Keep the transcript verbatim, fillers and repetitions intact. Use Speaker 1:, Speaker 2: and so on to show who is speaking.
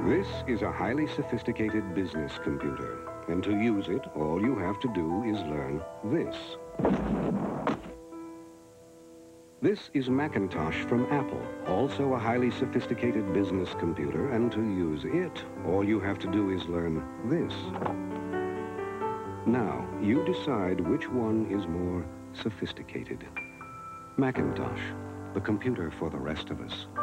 Speaker 1: This is a highly sophisticated business computer, and to use it, all you have to do is learn this. This is Macintosh from Apple, also a highly sophisticated business computer, and to use it, all you have to do is learn this. Now, you decide which one is more sophisticated. Macintosh, the computer for the rest of us.